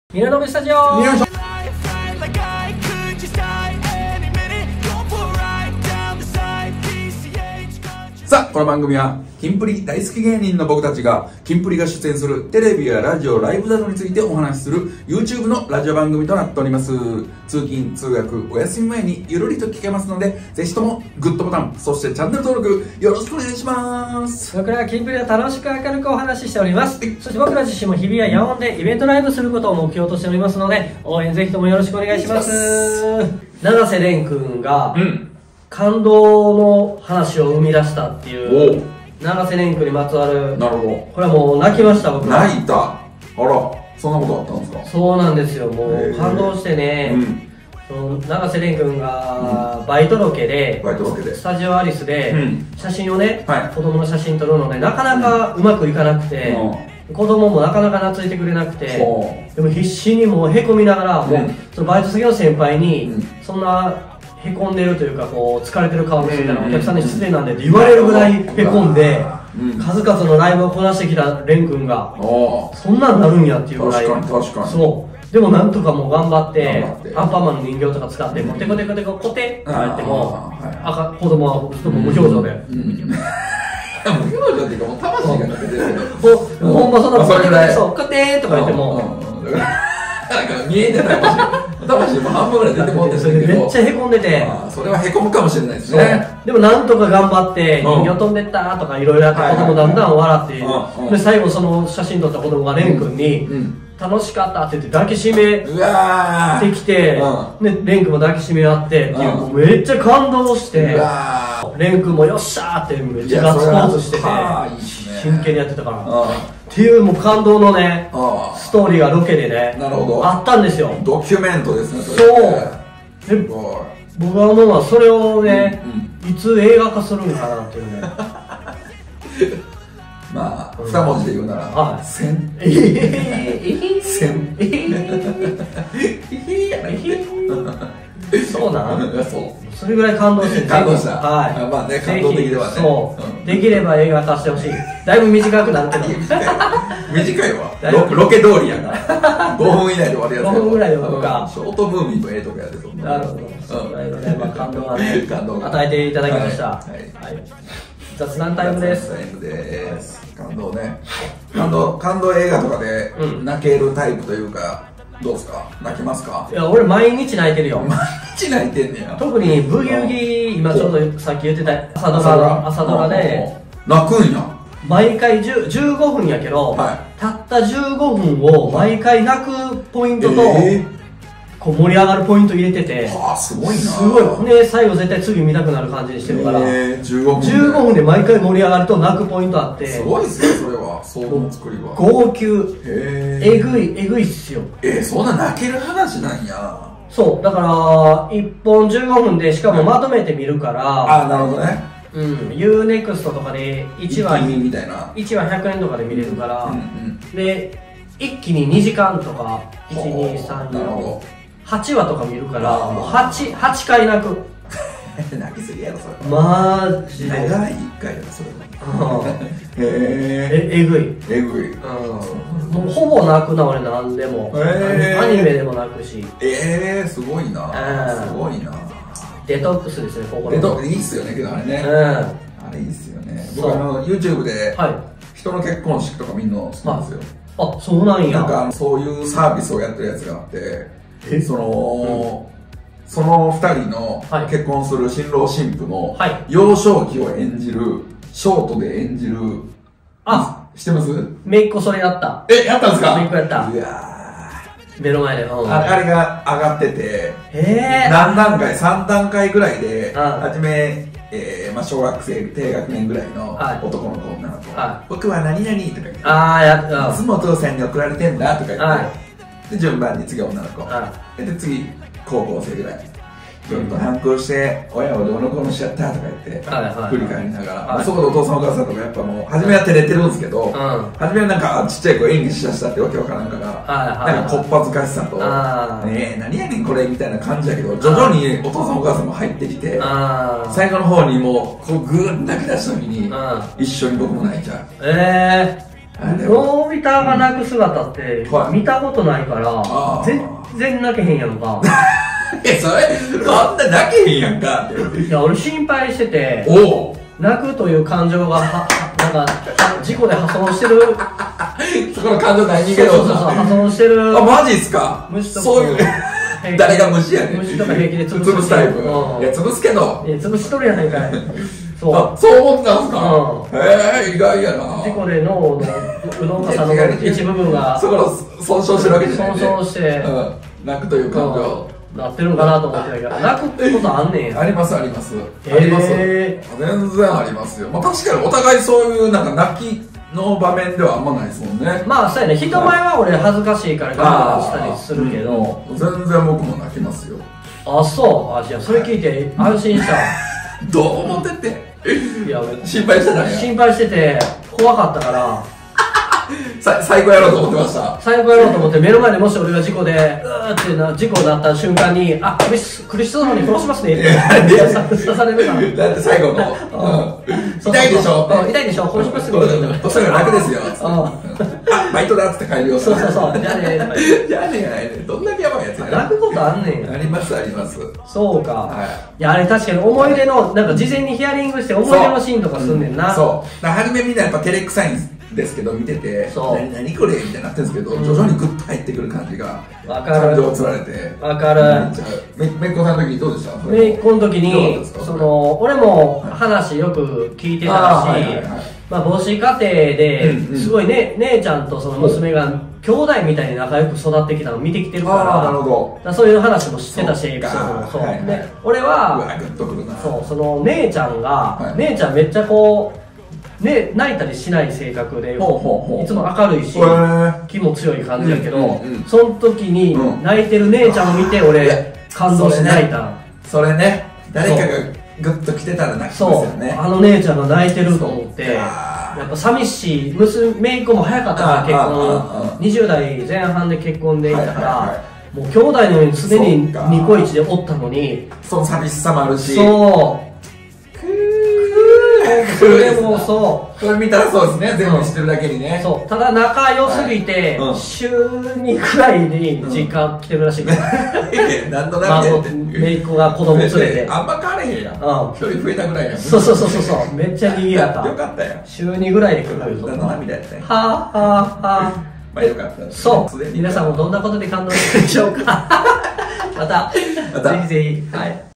みなのぶスタジオ。 よいしょ。さあ、この番組はキンプリ大好き芸人の僕たちがキンプリが出演するテレビやラジオ、ライブなどについてお話しする YouTube のラジオ番組となっております。通勤通学お休み前にゆるりと聞けますので、ぜひともグッドボタン、そしてチャンネル登録よろしくお願いします。 僕らはキンプリは楽しく明るくお話ししております。そして僕ら自身も日々や野音でイベントライブすることを目標としておりますので、応援ぜひともよろしくお願いします。永瀬廉君が、感動の話を生み出したっていう永瀬廉君にまつわる。 なるほど。 これはもう泣きました。僕は泣いた。あら、そんなことあったんですか？ そうなんですよ。もう感動してね、その永瀬廉君がバイトロケでスタジオアリスで写真をね、子供の写真撮るのでなかなかうまくいかなくて、子供もなかなか懐いてくれなくて、でも必死にもうへこみながら、もうそのバイト先の先輩にそんなへこんでるというか、こう疲れてる顔見せたらお客さんに失礼なんでって言われるぐらいへこんで、数々のライブをこなしてきた廉君がそんなんなるんやっていうぐらい。 確かに確かに。 そうでもなんとかもう頑張ってアンパンマンの人形とか使ってもうテコテコテココテって言っても子供は人も無表情で、 無表情っていうかもう魂が抜けてる。 ほんまそんなそれぐらい、そうコテーとか言ってもなんか見えてない魂も半分ぐらい出てもってるけど、 めっちゃへこんでて、 それはへこむかもしれないですね。 でもなんとか頑張って人形飛んでったとかいろいろやって子供だんだん笑って、で最後その写真撮った子供が廉君に楽しかったって言って抱きしめてきて、廉君も抱きしめ合ってっていう、めっちゃ感動して、廉君もよっしゃーってめっちゃガッツポーズしてて真剣にやってたからっていう、もう感動のねストーリーがロケでねあったんですよ。 ドキュメントですね。 そうで僕は思うのはそれをね、いつ映画化するんかなっていうね。 まあ2文字で言うなら千そうなん。それぐらい感動して、 感動した。 はい。 まあね、感動的ではね。 そう。できれば映画化してほしい。だいぶ短くなるけど。 短いわ。ロケ通りやから。5分以内で終わるやつ。 5分ぐらいで終わるか。 ショートムービーとええとかやでと。 なるほど。それぐらいのね、感動はね、与えていただきました。はい。雑談タイムです。 感動ね。感動映画とかで泣けるタイプというか。どうですか？泣きますか？ いや、俺毎日泣いてるよ。 毎日泣いてんねや。 特にブギウギ、今ちょうどさっき言ってた朝ドラで泣くんや。 毎回15分やけど、たった15分を毎回泣くポイントとこう盛り上がるポイント入れてて、 すごいな。 すごいね。最後絶対次見たくなる感じにしてるから、15分で毎回盛り上がると泣くポイントあって、すごいっすね。それは想像の作りは号泣、えぐいっすよ。 そんな泣ける話なんや。 そうだから1本15分でしかもまとめて見るから。 なるほどね。 UNEXT とかで1話 100 円とかで見れるから、で一気に2時間とか1234 8話とか見るから、もう 8回泣く。 泣きすぎやろそれ。 マジで長い1回やろそれは。 えぐい。もうほぼ泣くな俺。何でもアニメでも泣くし。 すごいな。すごいな。 デトックスですね。 デトックスいいっすよね。けどあれね、あれいいっすよね。僕YouTube で人の結婚式とか見るの好きなんですよ。 あ、そうなんや。 なんかそういうサービスをやってるやつがあって、その2人の結婚する新郎新婦の幼少期を演じる、ショートで演じる。知ってます？ めいっ子それやった。 やったんですか？ めいっ子やった。 いや目の前で。 あれが上がってて、何段階、3段階ぐらいで、はじめ小学生低学年ぐらいの男の子女の子、僕は何々とか言って、いつもお父さんに送られてんだとか言って、で順番に次女の子で次高校生ぐらいちょっと反抗して親をどうのこうのしちゃったとか言って振り返りながら、そこでお父さんお母さんとかやっぱもう初めは照れてるんですけど、初めはなんかちっちゃい子演技しだしたってわけわからんから、なんかこっぱずかしさと「ねえ何やねんこれ」みたいな感じやけど、徐々にお父さんお母さんも入ってきて、最後の方にもうこうグーッと泣き出した時に一緒に僕も泣いちゃう。 のび太が泣く姿って見たことないから全然泣けへんやんか。 そんな泣けへんやんかって。 いや俺心配してて、泣くという感情がなんか事故で破損してる。 そこの感情ない人間そう破損してる。 あ、マジっすか。 虫とかそういう誰が虫やねん。 虫とか平気で潰すタイプ。いや潰すけど。 いや潰しとるやないかい。 そう思ったんすか。意外やな。 事故で脳のうどんかさの一部分がそこの損傷してるわけじゃない。 損傷して泣くという感情なってるんかなと思ってたけど、泣くってことあんねんや。 ありますあります。あります。全然ありますよ。まあ確かにお互いそういうなんか泣きの場面ではあんまないですもんね。 まあそうやね、人前は俺恥ずかしいから我慢したりするけど、 全然僕も泣きますよ。 あ、そう。じゃあそれ聞いて安心した。 どう思ってて。いや心配してたね。 心配してて怖かったから最高やろうと思ってました。 最高やろうと思って、目の前でもし俺が事故でって事故になった瞬間に「あ、苦しそうなのに殺しますね」って刺されるから。 だって最後の痛いでしょ、 痛いでしょ、殺しますね。 それが楽ですよ。バイトだっつって帰るよ。 そうじゃあねじゃあねやないね。どんだけやばいやつや。 泣くことあんねん。 ありますあります。 そうか。いやあれ確かに思い出のなんか事前にヒアリングして思い出のシーンとかすんねんな。 そう。初めみんなやっぱ照れくさいんですけど見てて、何これみたいになってるんですけど、徐々にグッと入ってくる感じが感情をつられて。 わかる。 めっこさんの時どうでした？ めっこの時に俺も話よく聞いてたし、まあ母子家庭ですごいね、姉ちゃんとその娘が兄弟みたいに仲良く育ってきたのを見てきてるから、そういう話も知ってたし、エピソードもそう。で俺はその姉ちゃんが姉ちゃんめっちゃこう泣いたりしない性格でいつも明るいし気も強い感じやけど、その時に泣いてる姉ちゃんを見て俺感動して泣いた。 それね、誰かがグッと来てたら泣きますよね。 あの姉ちゃんが泣いてると思って、やっぱ寂しい。姪っ子も早かったから結婚、20代前半で結婚でいたから、もう兄弟のようにすでにニコイチでおったのに、 その寂しさもあるし、 そうそれもそう。 これ見たらそうですね、全部知ってるだけにね。 そう。ただ仲良すぎて、週2くらいに実家来てるらしいから。 何のなめ姪っ子が子供連れて。 あんま変われへんやん。距離増えたぐらいやん。 そう。めっちゃ賑やった。 よかったよ。 週2ぐらいで来るよ。 何の涙やったんや。 はあ。 まあよかった。 そう。皆さんもどんなことで感動したでしょうか。またぜひぜひ。はい。